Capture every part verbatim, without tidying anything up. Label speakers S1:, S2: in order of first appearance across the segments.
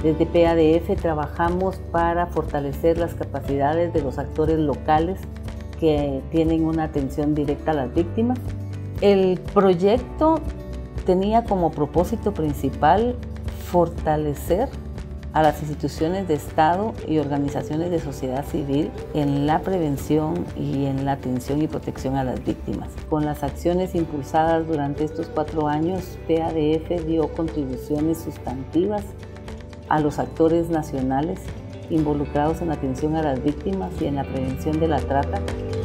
S1: Desde P A D F trabajamos para fortalecer las capacidades de los actores locales que tienen una atención directa a las víctimas. El proyecto tenía como propósito principal fortalecer a las instituciones de Estado y organizaciones de sociedad civil en la prevención y en la atención y protección a las víctimas. Con las acciones impulsadas durante estos cuatro años, P A D F dio contribuciones sustantivas a los actores nacionales involucrados en la atención a las víctimas y en la prevención de la trata.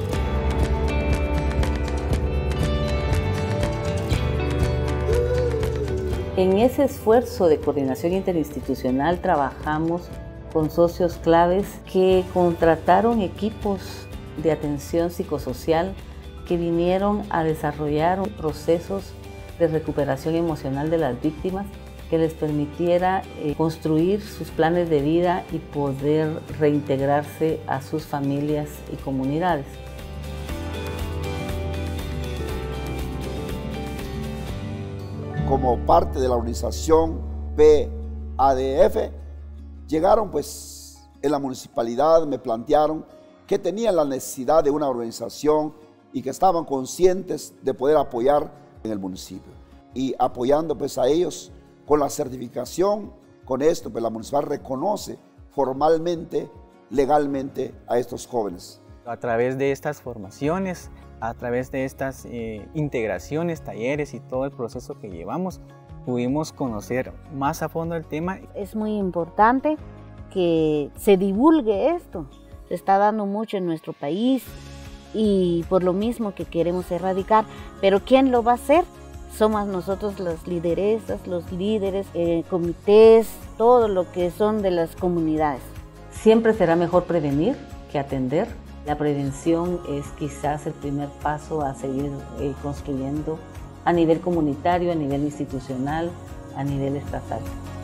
S1: En ese esfuerzo de coordinación interinstitucional trabajamos con socios claves que contrataron equipos de atención psicosocial que vinieron a desarrollar procesos de recuperación emocional de las víctimas que les permitiera eh, construir sus planes de vida y poder reintegrarse a sus familias y comunidades.
S2: Como parte de la organización P A D F, llegaron pues en la municipalidad, me plantearon que tenían la necesidad de una organización y que estaban conscientes de poder apoyar en el municipio. Y apoyando pues a ellos con la certificación, con esto pues la municipalidad reconoce formalmente, legalmente a estos jóvenes.
S3: A través de estas formaciones, a través de estas eh, integraciones, talleres y todo el proceso que llevamos, pudimos conocer más a fondo el tema.
S4: Es muy importante que se divulgue esto. Se está dando mucho en nuestro país y por lo mismo que queremos erradicar. Pero ¿quién lo va a hacer? Somos nosotros las lideresas, los líderes, eh, comités, todo lo que son de las comunidades.
S1: Siempre será mejor prevenir que atender. La prevención es quizás el primer paso a seguir eh, construyendo a nivel comunitario, a nivel institucional, a nivel estatal.